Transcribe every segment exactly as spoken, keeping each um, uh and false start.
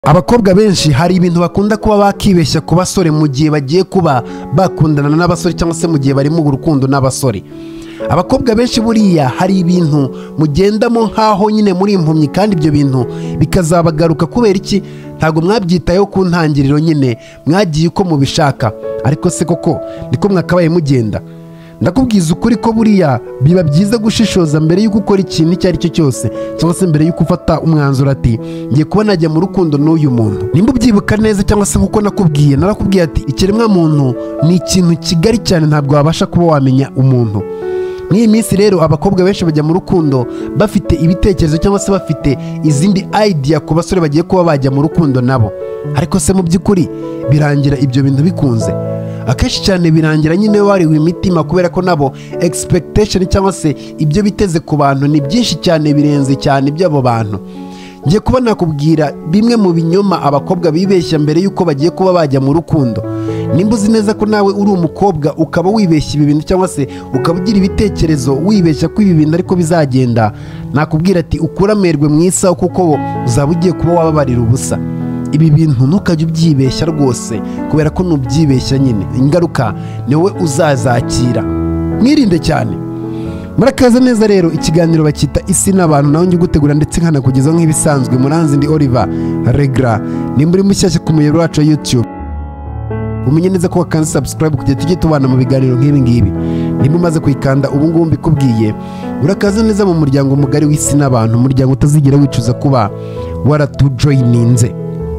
Abakobwa benshi hari ibintu bakunda kuba bakibeshya ku basore mu gihe bagiye kuba bakundana n'abasore cyangwa se mu gihe bari mu rukundo n'abasore. Abakobwa benshi buriya hari ibintu mugendamo nkaho nyine muri impumyi, kandi ibyo bintu bikazabagaruka kubera iki? Ntabwo mwabyitayeho ku ntangiriro, nyine mwagiye uko mubishaka, ariko se koko niko mwakabaye mugenda? Ndakubwiza ukuri ko buriya biba byiza gushishoza mbere y'uko ukora ikintu icyo ari cyo cyose, cyangwa se mbere y'uko ufata umwanzuro ati ngiye kuba najya mu rukundo n'uyu muntu. Nimba ubyibuka neza cyangwa se nkuko nakubwiye, narakubwiye ati ikiremwa muntu ni ikintu kigari cyane, ntabwo wabasha kuba wamenya umuntu. N'iyi minsi rero abakobwa benshi bajya mu rukundo bafite ibitekerezo cyangwa se bafite izindi idea ku basore bagiye kuba bajya mu rukundo nabo, ariko se mu by'ukuri birangira ibyo bintu bikunze? Akenshi cyane birangira nyine wariwe imitima, kubera ko nabo expectation cyangwa se ibyo biteze ku bantu ni byinshi cyane, birenze cyane iby'abo bantu. Ngiye kuba nakubwira bimwe mu binyoma abakobwa bibeshya mbere y'uko bagiye kuba bajya mu rukundo. Nimba uzi neza ko nawe uri umukobwa ukaba wibeshya ibi bintu cyangwa se ukaba ugira ibitekerezo wibeshya ko ibi bintu ariko bizagenda, nakubwira ati ukura amerwe mu isaho, kuko uzaba ugiye kuba wababarira ubusa. Ibi bintu ntukajye ubyibeshya rwose, kubera ko nubyibeshya nyine ingaruka ni wowe uzazakira. Mwirinde cyane. Murakaza neza rero, ikiganiro bakita isi n'abantu, nawe njye gutegura ndetse nkanakugezaho nk'ibisanzwe. Muranzi ndi Oliver Regra. Nimba uri mushyashya ku muyoboro wacu wa YouTube, umenye neza ko wakanze subscribe kugira tujye tubana mu biganiro nk'ibi ngibi. Nimba umaze kuyikanda ubu ngubu mbikubwiye, urakaza neza mu muryango mugari w'isi n'abantu, umuryango utazigera wicuza kuba waratujoyininze.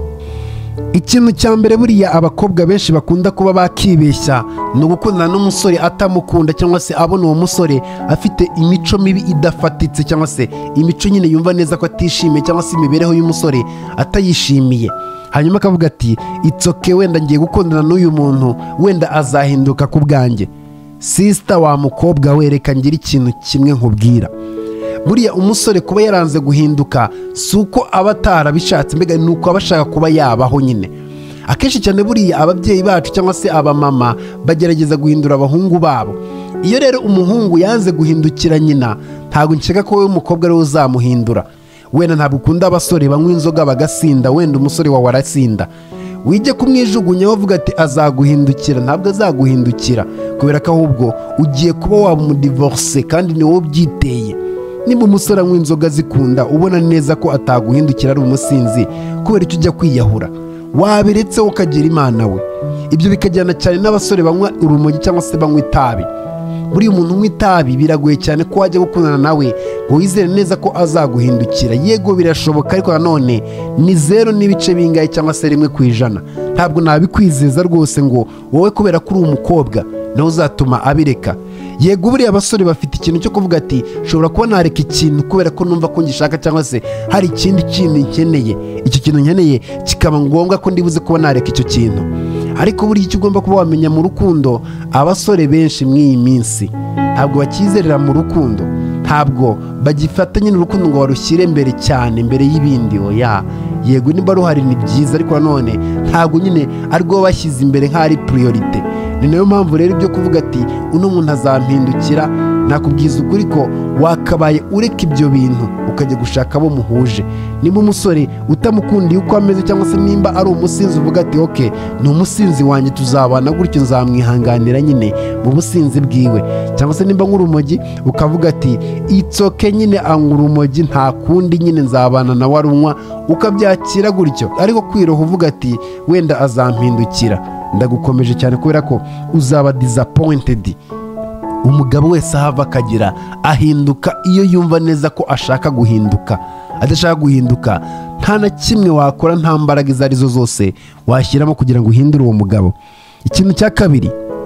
Ikintu cya mbere buriya abakobwa benshi bakunda kuba bakibeshya ni ugukundana n'umusore atamukunda, cyangwa se abona uwo musore afite imico mibi idafatitse, cyangwa se imico nyine yumva neza ko atishimiye, cyangwa se imibereho y'umusore atayishimiye. Hanyuma akavuga ati it's okay, wenda ngiye gukundana n'uyu muntu, wenda azahinduka ku bwanjye. Sister wa mukobwa, wereka ngira ikintu kimwe nkubwira. Buriya umusore kuba yaranze guhinduka si uko aba atarabishatse, mbega ni uko aba ashaka kuba yabaho nyine. Akenshi cyane buriya ababyeyi bacu cyangwa se abamama bagerageza guhindura abahungu babo. Iyo rero umuhungu yanze guhindukira nyina, ntabwo nshaka ko wowe umukobwa ariwe uzamuhindura. Wenda ntabwo ukunda abasore banywa inzoga bagasinda, wenda umusore wawe arasinda, wijye kumwijugunya wavuga ati azaguhindukira. Ntabwo azaguhindukira, kubera ko ahubwo ugiye kuba wamudivorce, kandi ni wowe ubyiteye. Nimba umusore anywa inzoga zikunda, ubona neza ko ataguhindukira ari umusinzi, kubera icyo ujya kwiyahura, wabiretse ukagira Imana we. Ibyo bikajyana cyane n'abasore banywa urumogi cyangwa se banywa itabi. Buriya umuntu unywa itabi biragoye cyane ko wajya gukundana nawe ngo wizere neza ko azaguhindukira. Yego birashoboka, ariko nanone ni zero n'ibice bingahe cyangwa se rimwe ku ijana. Ntabwo nabikwizeza rwose ngo wowe kubera ko uri umukobwa nawe uzatuma abireka. Yego buriya abasore bafite ikintu cyo kuvuga ati nshobora kuba nareka ikintu kubera ko numva ko ngishaka, cyangwa se hari ikindi kintu nkeneye, icyo kintu nkeneye kikaba ngombwa ko ndibuze kuba nareka icyo kintu. Ariko buriya icyo ugomba kuba wamenya mu rukundo, abasore benshi mw'iyi minsi ntabwo bakizerera mu rukundo, ntabwo bagifata nyine urukundo ngo barushyire mbere cyane mbere y'ibindi. Oya, yego niba ruhari ni byiza, ariko nanone ntabwo nyine arwo bashyize imbere nk'ari priorite. Ni nayo mpamvu rero ibyo kuvuga ati uno muntu azampindukira, nakubwiza ukuri ko wakabaye ureka ibyo bintu ukajya gushaka abo muhuje. Nimba umusore utamukundiye uko ameze, cyangwa se nimba ari umusinzi uvuga ati okay, ni umusinzi wanjye tuzabana gutyo, nzamwihanganira nyine mu businzi bwiwe. Cyangwa se nimba nk'urumogi ukavuga ati it's okay, nyine anywa urumogi nta kundi, nyine nzabana nawe arunywa, ukabyakira gutyo. Ariko kwiroha uvuga ati wenda azampindukira, ndagukomeje cyane, kubera ko uzaba disappointed. Umugabo wese ahava akagira ahinduka iyo yumva neza ko ashaka guhinduka. Adashaka guhinduka, nta na kimwe wakora, nta mbaraga izo arizo zose washyiramo kugira ngo uhindure uwo mugabo. Ikintu cya kabiri,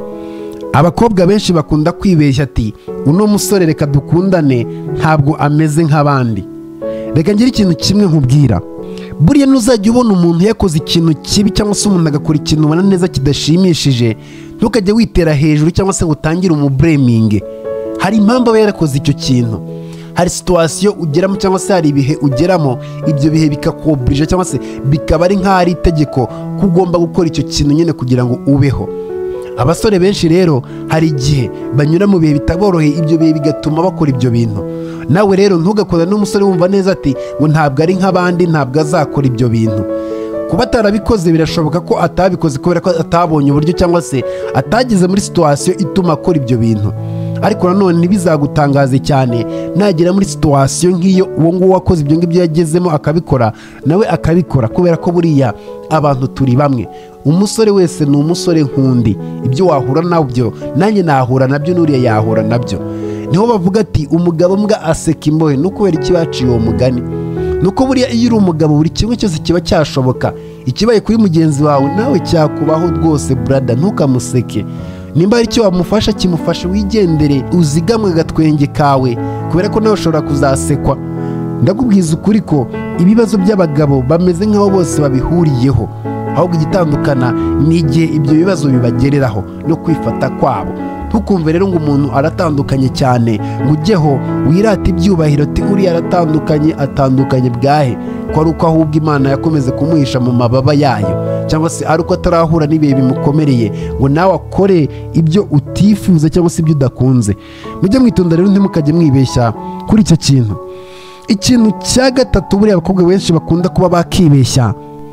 abakobwa benshi bakunda kwibeshya ati uno musore reka dukundane, ntabwo ameze nk'abandi. Reka ngire ikintu kimwe nkubwira. Buriya nuzajya ubona umuntu yakoze ikintu kibi, cyangwa se umuntu agakora ikintu ubona neza kidashimishije, ntukajya witera hejuru cyangwa se ngo utangire umubreminge. Hari impamvu aba yarakoze icyo kintu, hari situation ugeramo cyangwa se hari ibihe ugeramo, ibyo bihe bikakobrije cyangwa se bikaba ari nk'ari itegeko ko ugomba gukora icyo kintu nyine kugira ngo ubeho. Abasore benshi rero hari igihe banyura mu bihe bitaboroheye, ibyo bihe bigatuma bakora ibyo bintu. Nawe rero ntugakora n'umusore wumva neza ati ngo ntabwo ari nk'abandi, ntabwo azakora ibyo bintu. kuba atarabikoze birashoboka ko atabikoze kubera ko atabonye uburyo cyangwa se atageze muri situwasiyo ituma akora ibyo bintu. Ariko nanone ntibizagutangaze cyane nagera muri situwasiyo nk'iyo uwo nguwo wakoze ibyo ngibyo yagezemo akabikora nawe akabikora, kubera ko buriya abantu turi bamwe. Umusore wese ni umusore nk'undi, ibyo wahura nabyo nanjye nahura nabyo n'uriya yahura nabyo. Niho bavuga ati umugabo mbwa aseka imbohe. Ni ukubera iki baciye uwo mugani? Ni uko buriya iyo uri umugabo buri kimwe cyose kiba cyashoboka. Ikibaye kuri mugenzi wawe nawe cyakubaho rwose brada, ntukamuseke. Nimba ari cyo wamufasha kimufashe, wigendere uzigamwe agatwenge kawe, kubera ko nawe ushobora kuzasekwa. Ndakubwiza ukuri ko ibibazo by'abagabo bameze nk'aho bose babihuriyeho, ahubwo igitandukana ni igihe ibyo bibazo bibagereraho no kwifata kwabo. Ntukumve rero ngo umuntu aratandukanye cyane ngo ujyeho wirata ibyubahiro ati uriya aratandukanye. Atandukanye bwahe? Ko ari uko ahubwo Imana yakomeze kumuhisha mu mababa yayo, cyangwa se ari uko atarahura n'ibihe bimukomereye ngo nawe akore ibyo utifuza cyangwa se ibyo udakunze. Mujye mwitonda rero ntimukajye mwibeshya kuri icyo kintu. Ikintu cya gatatu buriya abakobwa benshi bakunda kuba bakibeshya,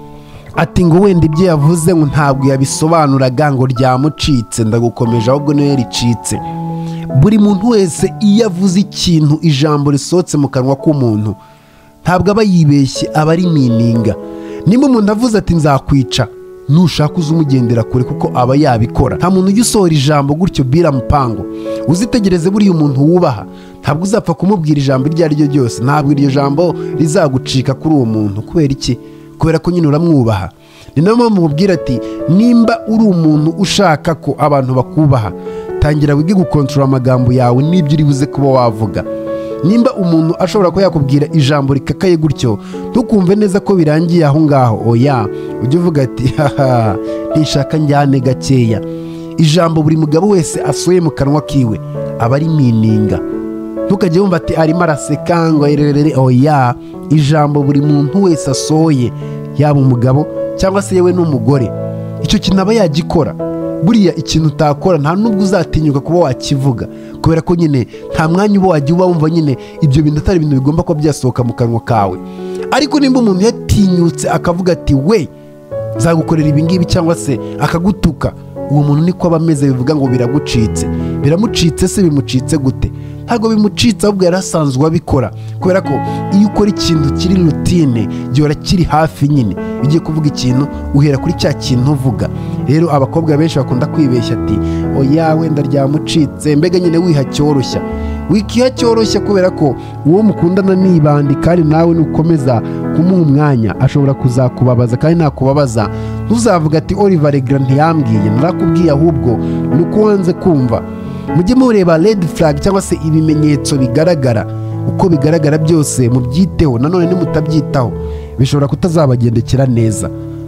ati ngo wenda ibyo yavuze ngo ntabwo yabisobanuraga ngo ryamucitse. Ndagukomeje ahubwo niyo yaricitse. Buri muntu wese iyo avuze ikintu, ijambo risohotse mu kanwa k'umuntu, ntabwo aba yibeshye, aba ari mininga. Nimba umuntu avuze ati nzakwica, nushaka uza umugendera kure kuko aba yabikora. Nta muntu ujya usohora ijambo gutyo bira mupango. Uzitegereze buriya umuntu wubaha ntabwo uzapfa kumubwira ijambo iryo ari ryo ryose, ntabwo iryo jambo rizagucika kuri uwo muntu. Kubera iki? Kubera ko nyine uramwubaha. Ni nayo mpamvu mubwira ati nimba uri umuntu ushaka ko abantu bakubaha, tangira wige gukontorora amagambo yawe n'ibyo uri buze kuba wavuga. Nimba umuntu ashobora ko yakubwira ijambo rikakaye gutyo, ntukumve neza ko birangiye aho ngaho. Oya, ujye uvuga ati haha ntishaka njyane gakeya. Ijambo buri mugabo wese asoye mu kanwa kiwe aba ari mininga. Ntukajye wumva ati arimo araseka ngo ererere. Oya, ijambo buri muntu wese asoye, yaba umugabo cyangwa se yewe n'umugore, icyo kintu aba yagikora. Buriya ikintu utakora nta nubwo uzatinyuka kuba wakivuga, kubera ko nyine nta mwanya uba wajya uba wumva nyine ibyo bintu atari ibintu bigomba kuba byasohoka mu kanwa kawe. Ariko nimba umuntu yatinyutse akavuga ati we zagukorera ibi ngibi cyangwa se akagutuka, uwo muntu niko aba ameze. Bivuga ngo biragucitse. Biramucitse se bimucitse gute? Ntabwo bimucitse, ahubwo yarasanzwe abikora. Kubera ko iyo ukora ikintu kiri rutine gihora kiri hafi nyine, ugiye kuvuga ikintu uhera kuri cya kintu uvuga. Rero abakobwa benshi bakunda kwibeshya ati oya wenda ryamucitse. Mbega nyine wiha cyoroshya, wikiha cyoroshya, kubera ko uwo mukundana nibandi, kandi nawe nukomeza kumuha umwanya ashobora kuzakubabaza. Kandi nakubabaza ntuzavuga ati Oliver Regra ntiyambwiye, narakubwiye, ahubwo nuko wanze kumva. Mujye mureba red flag cyangwa se ibimenyetso bigaragara. Uko bigaragara byose mubyiteho, nanone nimutabyitaho bishobora kutazabagendekera neza.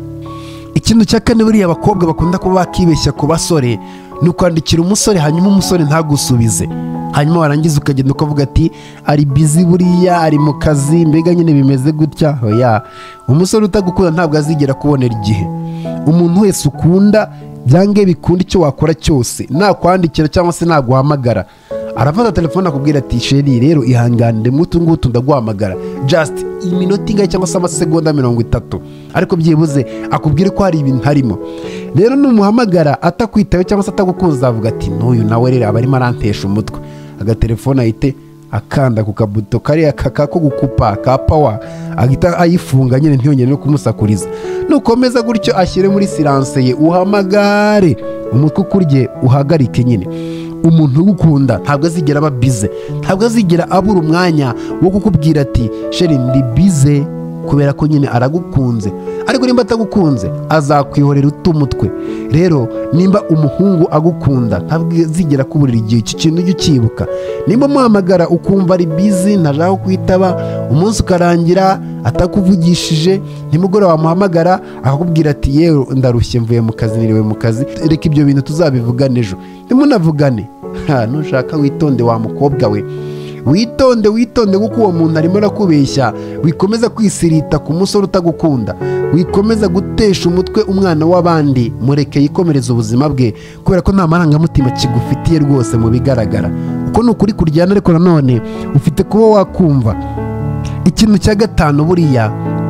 Ikintu cya kane buriya abakobwa bakunda kuba bakibeshya ku basore, ni ukwandikira umusore hanyuma umusore ntagusubize, hanyuma warangiza ukagenda ukavuga ati ari busy buriya, ari mu kazi, mbega nyine bimeze gutya. Oya, umusore utagukunda ntabwo azigera kubonera igihe. Umuntu wese ukunda byange bikunda icyo wakora cyose, nakwandikira cyangwa se naguhamagara, arafata telefone akubwira ati sheri rero ihanganire mutu ngutu ndaguhamagara just iminota ingahe cyangwa se amasegonda mirongo itatu, ariko byibuze akubwire ko hari ibintu harimo. Rero numuhamagara atakwitaye cyangwa se atagukunze, avuga ati n'uyu nawe rero aba arimo arantesha umutwe, agatelefone ahite akanda ku kabuto kariya kako gukupa ka power, agita ayifunga nyine ntiyongere no kumusakuriza. Nukomeza gutyo ashyire muri silence ye, uhamagare umutwe ukurye uhagarike nyine. Umuntu ugukunda ntabwo azigera aba bize, ntabwo azigera abura umwanya wo kukubwira ati sheri ndi bize, kubera ko nyine aragukunze. Ariko nimba atagukunze azakwihorera utumutwe. Rero nimba umuhungu agukunda ntabwo azigera kuburira igihe, icyo kintu ujye ukibuka. Nimba muhamagara ukumva ari bize ntajyaho kwitaba, umunsi ukarangira atakuvugishije, nimugoroba wamuhamagara akakubwira ati yewe ndarushye mvuye mu kazi, niriwe mu kazi, reka ibyo bintu tuzabivugana ejo. Nimunavugane, nushaka witonde wa mukobwa we, witonde witonde kuko uwo muntu arimo arakubeshya. Wikomeza kwisirita ku musore utagukunda, wikomeza gutesha umutwe umwana w'abandi, mureke yikomereza ubuzima bwe, kubera ko nta marangamutima kigufitiye rwose mu bigaragara. Uko ni ukuri kuryana, ariko nanone ufite kuba wakumva. Ikintu cya gatanu buriya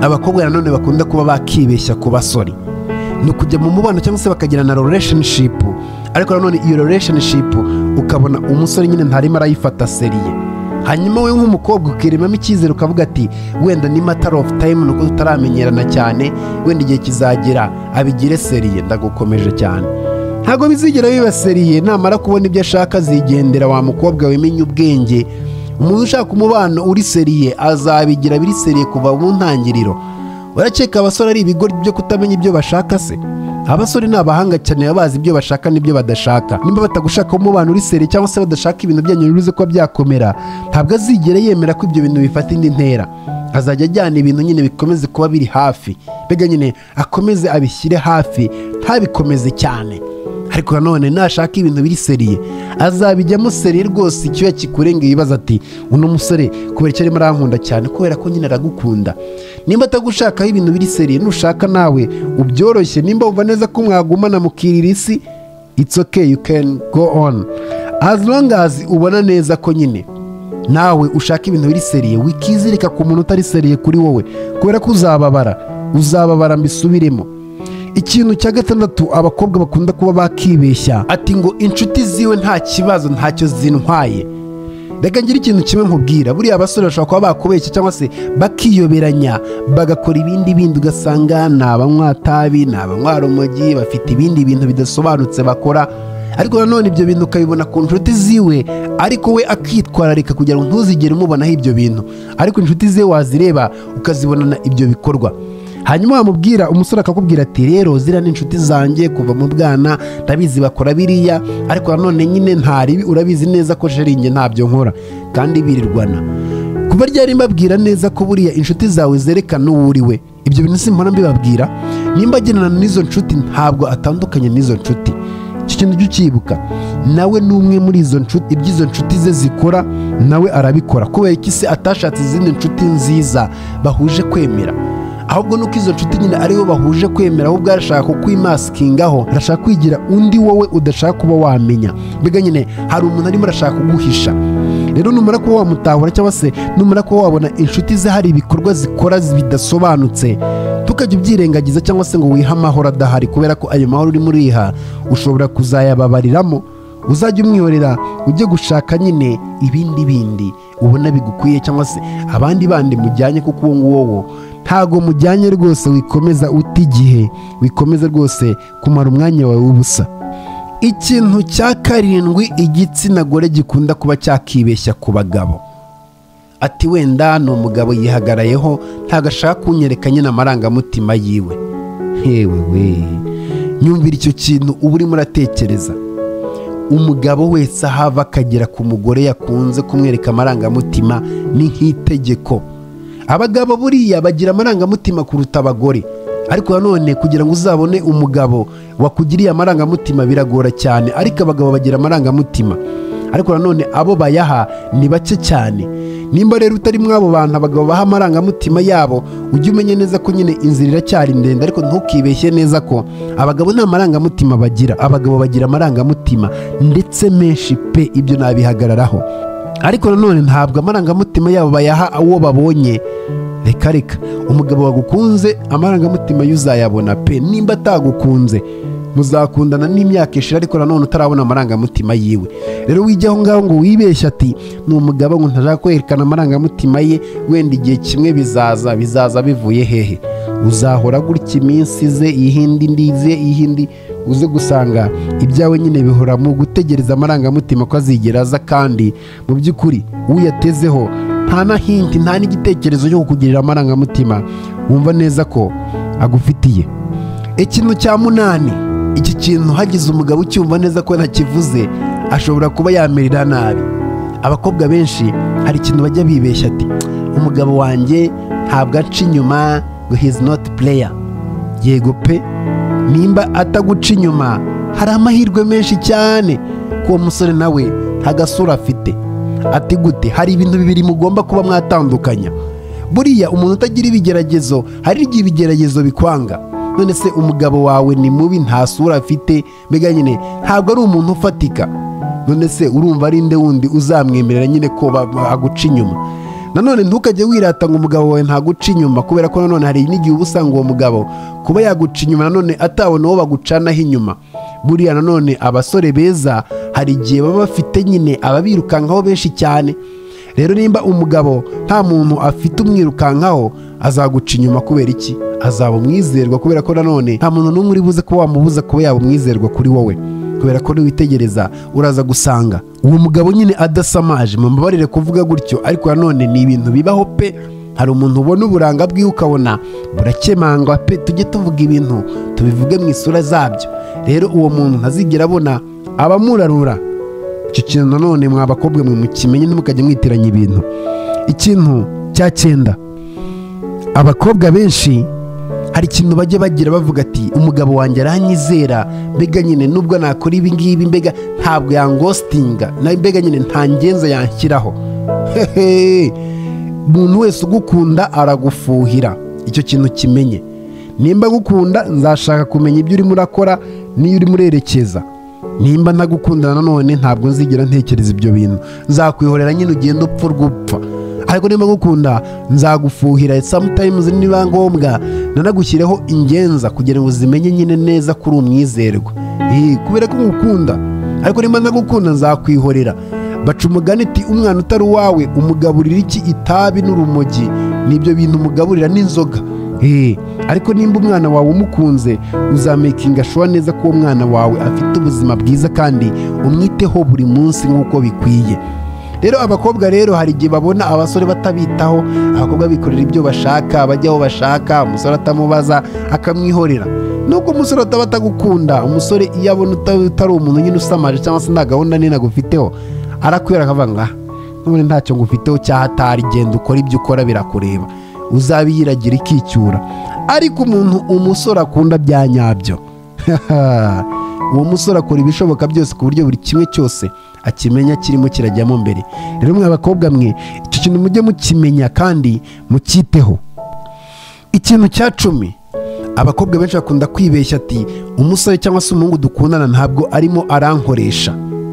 abakobwa nanone bakunda kuba bakibeshya ku basore ni ukujya mu mubano cyangwa se bakagirana relationship, ariko nanone iyo relationship ukabona umusore nyine ntarimo arayifata seriye, hanyuma we nk'umukobwa ukiremamo icyizere ukavuga ati wenda ni matter of time, nuko tutaramenyerana cyane, wenda igihe kizagera abigire seriye. Ndagukomeje cyane, ntabwo bizigera biba seriye. Namara kubona ibyo ashaka zigendera, wa mukobwa wemenya ubwenge. Umuntu ushaka umubano uri seriye azabigira biri seriye kuva mu ntangiriro. Urakeka abasore ari ibigori byo kutamenya ibyo bashaka se? Abasore ni abahanga cyane, bazi ibyo bashaka n'ibyo badashaka. Nimba batagushaka umubano uri seriye cyangwa se badashaka ibintu byanyu biruze ko byakomera, ntabwo azigera yemera ko ibyo bintu bifata indi ntera. Azajya ajyana ibintu nyine bikomeze kuba biri hafi, mbega nyine akomeze abishyire hafi, ntabikomeze cyane. Ariko nanone nashaka ibintu biri seriye azabijyamo seriye rwose. Icyo yakikurengeye ibibazo ati uno musore kubera icyo arimo arankunda cyane, kubera ko nyine aragukunda. Nimba atagushakaho ibintu biri seriye, nushaka nawe ubyoroshye. Nimba wumva neza ko mwagumana mukirira isi, it's okay, you can go on, as long as ubona neza ko nyine nawe ushaka ibintu biri seriye. Wikizirika ku muntu utari seriye kuri wowe, kubera ko uzababara uzababara mbisubiremo. Ikintu cya gatandatu abakobwa bakunda kuba bakibeshya, ati ngo inshuti ziwe nta kibazo ntacyo zintwaye. Reka ngira ikintu kimwe nkubwira, buriya abasore bashobora kuba bakubeshya cyangwa se bakiyoberanya bagakora ibindi bindi, ugasanga ni abanywa tabi, ni abanywa rumogi, bafite ibindi bintu bidasobanutse bakora, ariko nanone ibyo bintu ukabibona ku nshuti ziwe, ariko we akitwararika kugira ngo ntuzigere umubonaho ibyo bintu, ariko inshuti ze wazireba ukazibonana ibyo bikorwa. Hanyuma wamubwira, umusore akakubwira ati rero ziriya ni inshuti zanjye kuva mu bwana, ndabizi bakora biriya, ariko nanone nyine ntari urabizi neza ko sheringe ntabyo nkora kandi birirwana. Kuba ryari mbabwira neza ko buriya inshuti zawe zerekana uwo uriwe, ibyo bintu simpora mbibabwira. Nimba agenana n'izo nshuti ntabwo atandukanye n'izo nshuti, icyo kintu ujye ucyibuka. Nawe ni umwe muri izo nshuti, iby'izo nshuti ze zikora nawe arabikora. Kubera iki se atashatse izindi nshuti nziza bahuje kwemera? Ahubwo nuko izo nshuti nyine aribo bahuje kwemera, ahubwo arashaka kukwimaskingaho, arashaka kwigira undi wowe udashaka kuba wamenya. Mbega nyine hari umuntu arimo arashaka kuguhisha. Rero numara kuba wamutahura cyangwa se numara kuba wabona inshuti ze hari ibikorwa zikora bidasobanutse, tukajya ubyirengagiza cyangwa se ngo wiha amahoro adahari, kubera ko ayo mahoro urimo uriha ushobora kuzayababariramo. Uzajya umwihorera ujye gushaka nyine ibindi bindi ubona bigukwiye, cyangwa se abandi bandi mujyanye, kuko uwo nguwo ntago mujyanye rwose. Wikomeza uta igihe, wikomeza rwose kumara umwanya wawe w'ubusa. Ikintu cya karindwi igitsina gore gikunda kuba cyakibeshya ku bagabo, ati wenda ni umugabo yihagarayeho, ntago ashaka kunyereka nyine amarangamutima yiwe. Hewe we, nyumvira icyo kintu uba urimo uratekereza. Umugabo wese ahava akagera ku mugore yakunze kumwereka amarangamutima ni nk'itegeko. Abagabo buriya bagira amarangamutima kuruta abagore, ariko nanone kugira ngo uzabone umugabo wakugiriye amarangamutima biragora cyane, ariko abagabo bagira amarangamutima, ariko nanone abo bayaha ni bake cyane. Nimba rero utari mwabo bantu abagabo baha amarangamutima yabo, ujye umenye neza ko nyine inzira iracyari ndende, ariko ntukibeshye neza ko abagabo nta marangamutima bagira. Abagabo bagira amarangamutima ndetse menshi pe, ibyo nabihagararaho, ariko nanone ntabwo amarangamutima yabo bayaha uwo babonye. Reka reka, umugabo wagukunze amarangamutima y'uzayabona pe. Nimba atagukunze muzakundana n'imyaka ishira, ariko nanone utarabona amarangamutima yiwe. Rero wijya aho ngaho ngo wibeshya ati ni umugabo ngo ntashaka kwerekana amarangamutima ye, wenda igihe kimwe bizaza bizaza bivuye hehe? Uzahora gutya iminsi ze ihindi ndize ihindi, uze gusanga ibyawe nyine bihora mu gutegereza amarangamutima ko azigera aza, kandi mu by'ukuri uyatezeho nta na hindi, nta n'igitekerezo cyo kukugirira amarangamutima wumva neza ko agufitiye. Ikintu cya munani, iki kintu hagize umugabo ucyumva neza ko ntakivuze ashobora kuba yamerera nabi. Abakobwa benshi hari ikintu bajya bibeshya ati umugabo wanjye ntabwo aca inyuma, ngo he is not player. Yego pe, nimba ataguca inyuma hari amahirwe menshi cyane ko uwo musore nawe nta gasura afite. Ati gute? Hari ibintu bibiri mugomba kuba mwatandukanya. Buriya umuntu utagira ibigeragezo, hari igihe ibigeragezo bikwanga. None se umugabo wawe ni mubi, nta sura afite, mbega nyine ntabwo ari umuntu ufatika, none se urumva ari nde wundi uzamwemerera nyine ko aguca inyuma? nanone ntukajye wirata ngo umugabo wawe ntaguca inyuma, kubera ko nanone hari n'igihe uba usanga uwo mugabo kuba yaguca inyuma nanone atabona uwo bagucanaho inyuma. Buriya nanone abasore beza hari igihe baba bafite nyine ababirukankaho benshi cyane. Rero nimba umugabo nta muntu afite umwirukankaho, azaguca inyuma kubera iki? Azaba umwizerwa, kubera ko nanone nta muntu n'umwe uri buze ko wamubuza kuba yaba umwizerwa kuri wowe, kubera ko niwitegereza uraza gusanga uwo mugabo nyine adasamaje. Mumbabarire kuvuga gutyo, ariko nanone ni ibintu bibaho pe. Hari umuntu ubona uburanga bwiwe ukabona burakemangwa pe, tujye tuvuga ibintu tubivuge mu isura zabyo. Rero uwo muntu ntazigera abona abamurarura. Icyo kintu nanone mwa bakobwa mwe mukimenye, ntimukajye mwitiranya ibintu. Ikintu cya cyenda, abakobwa benshi hari ikintu bajya bagira bavuga ati umugabo wanjye aranyizera, mbega nyine nubwo nakora ibi ngibi mbega ntabwo yangostinga, mbega nyine nta ngenza yanshyiraho. Hehe, umuntu wese ugukunda aragufuhira. Icyo kintu kimenye. Nimba gukunda nzashaka kumenya ibyo urimo urakora n'iyo urimo urerekeza. Nimba ntagukundana nanone ntabwo nzigera ntekereza ibyo bintu, nzakwihorera nyine ugenda upfa urwupfa. Ariko nimba gukunda nzagufuhira, sometimes niba ngombwa nanagushyireho ingenza kugira ngo zimenye nyine neza kuri umwizerwa. Eh, kubera ko ngukunda. Ariko nimba ntagukunda nzakwihorera. Baca umugani ati umwana utari uwawe umugaburira iki? Itabi n'urumogi, nibyo bintu umugaburira n'inzoga. Eh, ariko nimba umwana wawe umukunze uzamakinga sure neza ko uwo mwana wawe afite ubuzima bwiza kandi umwiteho buri munsi nk'uko bikwiye. Rero abakobwa rero hari igihe babona abasore batabitaho, abakobwa bikorera ibyo bashaka, bajya aho bashaka, umusore atamubaza akamwihorera. Nubwo umusore ataba atagukunda, umusore iyo abona utari umuntu nyine usamaje cyangwa se nta gahunda nini agufiteho, arakwera akavuga ngo none ntacyo ngufiteho cyahatari, genda ukora ibyo ukora birakureba, uzabiyiragira ikicyura. Ariko umuntu umusore akunda bya nyabyo, uwo musore akora ibishoboka byose ku buryo buri kimwe cyose akimenya kirimo kirajyamo mbere. Rero mwe abakobwa mwe icyo kintu mujye mukimenya kandi mucyiteho. Ikintu cya cumi, abakobwa benshi bakunda kwibeshya ati umusore cyangwa se umuhungu dukundana ntabwo arimo arankoresha.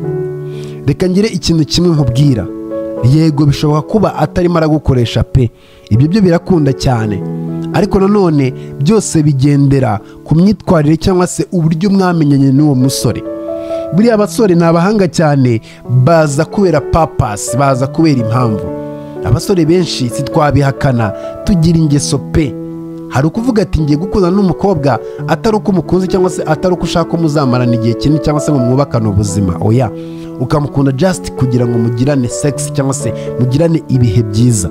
Reka ngire ikintu kimwe nkubwira, yego bishoboka kuba atarimo aragukoresha pe, ibyo byo birakunda cyane, ariko nanone byose bigendera ku myitwarire cyangwa se uburyo mwamenyanye n'uwo musore. Buriya abasore ni abahanga cyane, baza kubera purpose, baza kubera impamvu. Abasore benshi sitwabihakana tugira ingeso pe. Hari ukuvuga ati ngiye gukundana n'umukobwa atari uko umukunze cyangwa se atari uko ushaka ko muzamarana igihe kinini cyangwa se ngo mwubakane ubuzima, oya, ukamukunda just kugira ngo mugirane sex cyangwa se mugirane ibihe byiza.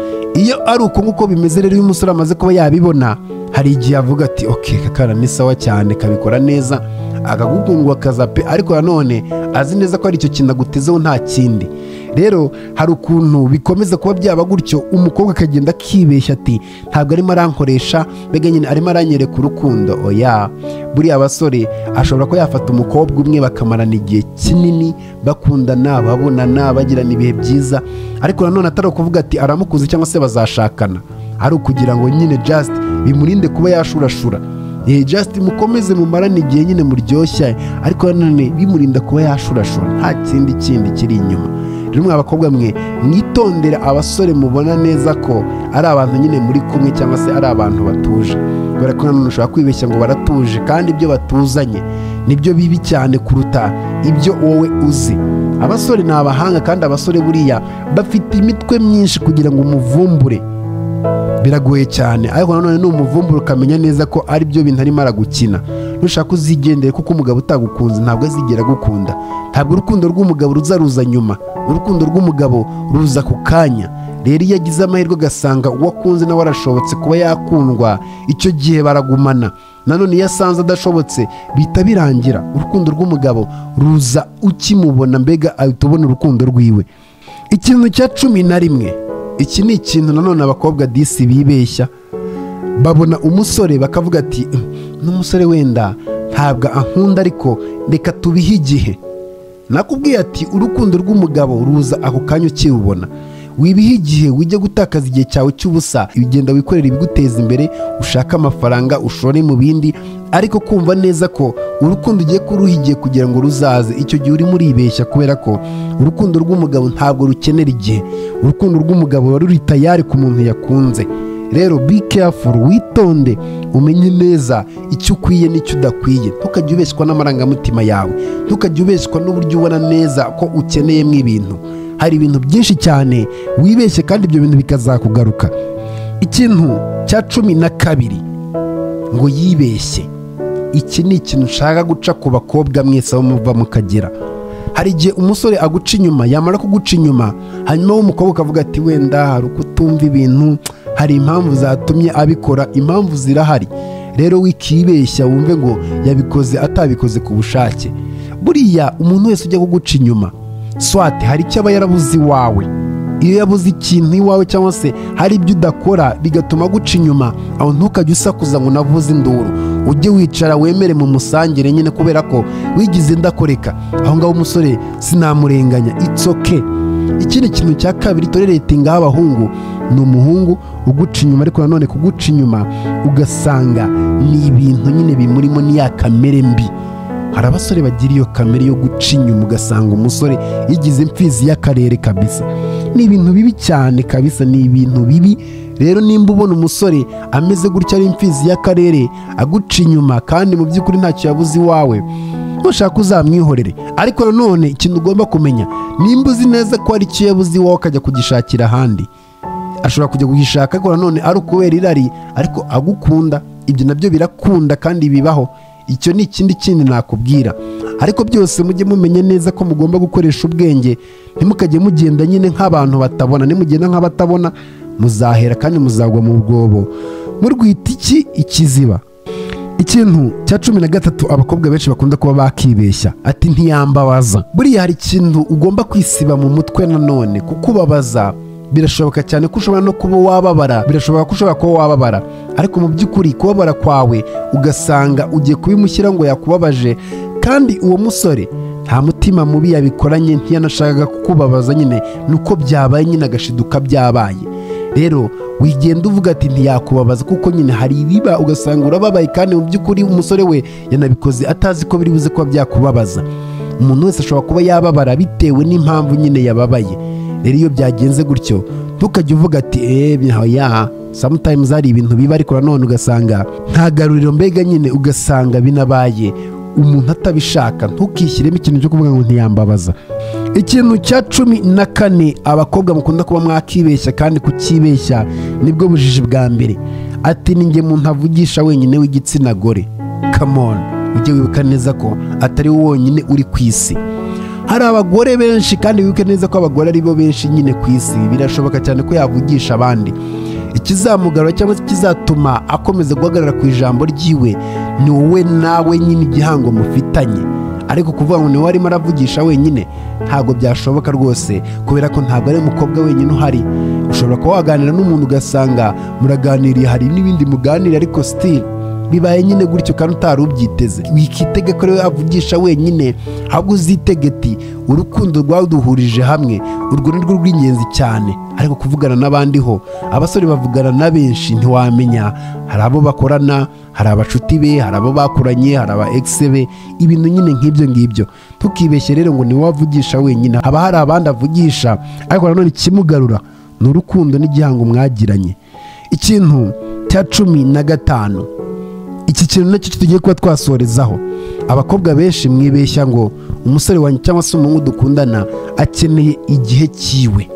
Iyo ari uko nguko bimeze rero, iyo umusore amaze kuba yabibona, hari igihe avuga ati okay, kakara ni sawa cyane, kabikora neza, akagukundwa akaza pe, ariko nanone azi neza ko ari icyo kintu agutezeho nta kindi. Rero hari ukuntu bikomeza kuba byaba gutyo, umukobwa akagenda akibeshya ati ntabwo arimo arankoresha, mbega nyine arimo aranyereka urukundo. Oya, buriya abasore ashobora ko yafata umukobwa umwe bakamarana igihe kinini bakundana, babonana, bagirana ibihe byiza, ariko nanone atari ukuvuga ati aramukuze cyangwa se bazashakana, ari ukugira ngo nyine just bimurinde kuba yashurashura. Eh, just mukomeze mumarane igihe nyine muryoshya, ariko nanone bimurinda kuba yashurashura, nta kindi kindi kiri inyuma. Rero mwe abakobwa mwe mwitondera abasore mubona neza ko ari abantu nyine muri kumwe cyangwa se ari abantu batuje, kubera ko nanone ushobora kwibeshya ngo baratuje kandi ibyo batuzanye nibyo bibi cyane kuruta ibyo wowe uzi. Abasore ni abahanga kandi abasore buriya bafite imitwe myinshi kugira ngo umuvumbure biragoye cyane, ariko nanone n'umuvumbura ukamenya neza ko ari byo bintu arimo aragukina. Nushaka uzigendere, kuko umugabo utagukunze ntabwo azigera agukunda. Ntabwo urukundo rw'umugabo ruza ruza nyuma, urukundo rw'umugabo ruza ku kanya. Rero iyo agize amahirwe agasanga uwo akunze nawe arashobotse kuba yakundwa, icyo gihe baragumana. Nanone iyo asanze adashobotse bihita birangira. Urukundo rw'umugabo ruza ukimubona, mbega ahita ubona urukundo rwiwe. Ikintu cya cumi na rimwe, iki ni ikintu nanone abakobwa disi bibeshya, babona umusore bakavuga ati n'umusore wenda ntabwo ankunda ariko reka tubihe igihe. Nakubwiye ati urukundo rw'umugabo ruza ako kanya ukirubona. Wibihe igihe, wijya gutakaza igihe cyawe cy'ubusa, ugenda wikorera ibiguteza imbere, ushaka amafaranga ushore mu bindi, ariko kumva neza ko urukundo ugiye kuruhigiye kugira ngo ruzaze, icyo gihe urimo uribeshya, kubera ko urukundo rw'umugabo ntabwo rukenera igihe. Urukundo rw'umugabo ruba ruri tayari ku muntu yakunze. Rero be careful, witonde, umenye neza icyo ukwiye n'icyo udakwiye. Ntukajye ubeshywa n'amarangamutima yawe, ntukajye ubeshywa n'uburyo ubona neza ko ukeneyemo ibintu. Hari ibintu byinshi cyane wibeshye kandi ibyo bintu bikazakugaruka. Ikintu cya cumi na kabiri, ngo yibeshye. Iki ni ikintu ushaka guca ku bakobwa mwese aho muva mukagera. Hari igihe umusore aguca inyuma, yamara kuguca inyuma, hanyuma w'umukobwa ukavuga ati wenda hari uko utumva ibintu, hari impamvu zatumye abikora. Impamvu zirahari, rero wikibeshya wumve ngo yabikoze atabikoze ku bushake. Buriya umuntu wese ujya kuguca inyuma, swate hari icyo aba yarabuze iwawe. Iyo yabuze ikintu iwawe cyangwa se hari ibyo udakora bigatuma aguca inyuma, aho ntukajye usakuza ngo navuze induru. Ujye wicara wemere mu musangire nyine, kubera ko wigize ndakoreka. Aho ngaho umusore sinamurenganya, it's okay. Ikindi kintu cya kabiri toleretinga abahungu, ni umuhungu uguca inyuma, ariko nanone kuguca inyuma ugasanga ni ibintu nyine bimurimo, ni ya kamere mbi. Hari abasore bagira iyo kamere yo guca inyuma, ugasanga umusore yigize imfizi y'akarere kabisa. Ni ibintu bibi cyane kabisa, ni ibintu bibi. Rero nimba ubona umusore ameze gutya ari imfizi y'akarere aguca inyuma kandi mu by'ukuri ntacyo yabuze iwawe, nushaka uzamwihorere. Ariko nanone ikintu ugomba kumenya, nimba uzi neza ko hari icyo yabuze iwawe akajya kugishakira ahandi, ashobora kujya kugishaka ariko nanone ari ukubera irari, ariko agukunda. Ibyo nabyo birakunda kandi bibaho. Icyo ni ikindi kindi nakubwira. Ariko byose mujye mumenya neza ko mugomba gukoresha ubwenge, ntimukajye mugenda nyine nk'abantu batabona. Nimugenda nk'abatabona muzahera kandi muzagwa mu rwobo murwita iki ikiziba. Ikintu cya cumi na gatatu abakobwa benshi bakunda kuba bakibeshya, ati ntiyambabaza. Buriya hari ikintu ugomba kwisiba mu mutwe nanone, kukubabaza birashoboka cyane ko ushobora no kuba wababara, birashoboka ko ushobora kuba wababara, ariko mu by'ukuri kubabara kwawe ugasanga ugiye kubimushyira ngo yakubabaje, kandi uwo musore nta mutima mubi yabikoranye, ntiyanashakaga kukubabaza, nyine nuko byabaye, nyine agashiduka byabaye. Rero wigenda uvuga ati ntiyakubabaza, kuko nyine hari ibiba ugasanga urababaye, kandi mu by'ukuri umusore we yanabikoze atazi ko biri buze kuba byakubabaza. Umuntu wese ashobora kuba yababara bitewe n'impamvu nyine yababaye. Rero iyo byagenze gutyo ntukajye uvuga ati eee ya sometimes hari ibintu biba, ariko nanone ugasanga nta garuriro, mbega nyine ugasanga binabaye umuntu atabishaka. Ntukishyiremo ikintu cyo kuvuga ngo ntiyambabaza. Ikintu cya cumi na kane abakobwa mukunda kuba mwakibeshya, kandi kukibeshya nibwo bujiji bwa mbere. Ati ninjye muntu avugisha wenyine w'igitsina gore. Come on, ujye wibuka neza ko atari wowe wonyine uri ku isi. Hari abagore benshi, kandi wibuke neza ko abagore ari bo benshi nyine ku isi. Birashoboka cyane ko yavugisha abandi. Ikizamugarura cyangwa se kizatuma akomeza guhagarara ku ijambo ryiwe ni wowe nawe nyine igihango mufitanye. Ariko kuvuga ngo ni wowe arimo aravugisha wenyine ntabwo byashoboka rwose, kubera ko ntabwo ari umukobwa wenyine uhari. Ushobora kuba waganira n'umuntu ugasanga muraganiriye, hari n'ibindi muganira, ariko still bibaye nyine gutyo kandi utari ubyiteze. Wikitege ko rero avugisha wenyine, ahubwo uzitege ati urukundo rwaduhurije hamwe, urwo ni rwo rw'ingenzi cyane. Ariko kuvugana n'abandi ho, abasore bavugana na benshi, ntiwamenya, hari abo bakorana, hari abashuti be, hari abo bakuranye, hari aba ex be, ibintu nyine nk'ibyo ngibyo. Tukibeshye rero ngo ni wowe avugisha wenyine, haba hari abandi avugisha, ariko nanone ikimugarura ni urukundo n'igihango mwagiranye. Ikintu cya cumi na gatanu, iki kintu nacyo tugiye kuba twasorezaho. Abakobwa benshi mwibeshya ngo umusore wanyu cyangwa se umuhungu dukundana akeneye igihe cyiwe.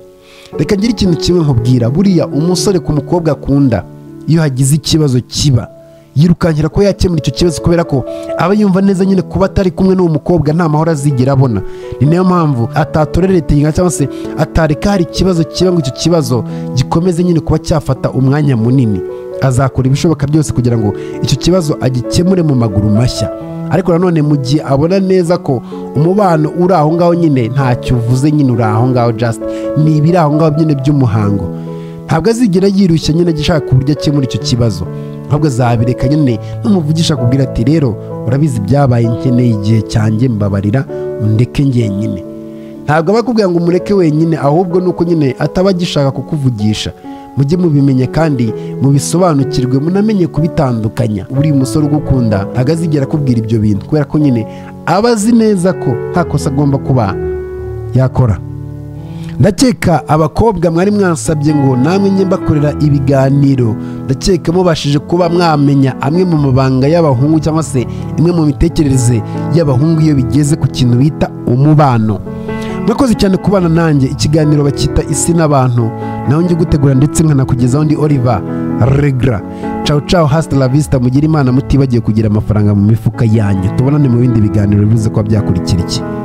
Reka ngire ikintu kimwe nkubwira, buriya umusore ku mukobwa akunda, iyo hagize ikibazo kiba yirukankira ko yakemura icyo kibazo, kubera ko aba yumva neza nyine kuba atari kumwe n'uwo mukobwa nta mahoro azigera abona. Ni nayo mpamvu atatoreretinga cyangwa se atareka hari ikibazo kiba ngo icyo kibazo gikomeze nyine kuba cyafata umwanya munini. Azakora ibishoboka byose kugira ngo icyo kibazo agikemure mu maguru mashya. Ariko nanone mu gihe abona neza ko umubano uri aho ngaho nyine ntacyo uvuze, nyine uri aho ngaho, just ni ibiri aho ngaho nyine by'umuhango, ntabwo azigera yirushya nyine agishaka uburyo akemura icyo kibazo, ahubwo azabireka nyine n'umuvugisha akubwira ati rero urabizi byabaye, nkeneye igihe cyanjye, mbabarira ndeke njyenyine. Ntabwo aba akubwira ngo umureke wenyine, ahubwo nuko nyine ataba agishaka kukuvugisha. mujye mubimenya kandi mubisobanukirwe, munamenye kubitandukanya. buri musore ugukunda ntabwo azigera akubwira ibyo bintu, kubera ko nyine aba azi neza ko nta kosa agomba kuba yakora. ndakeka abakobwa mwari mwansabye ngo namwe njye mbakorera ibiganiro, ndakeka mubashije kuba mwamenya amwe mu mabanga y'abahungu cyangwa se imwe mu mitekerereze y'abahungu iyo bigeze ku kintu bita umubano. mwakoze cyane kubana nanjye, ikiganiro bacyita isi n'abantu, naho njye gutegura ndetse nkanakugezaho ndi Oliver Regra. Ciao ciao, hasta la vista, mugire Imana mutibagiye kugira amafaranga mu mifuka yanyu. Tubonane mu bindi biganiro bivuze ko byakurikira iki.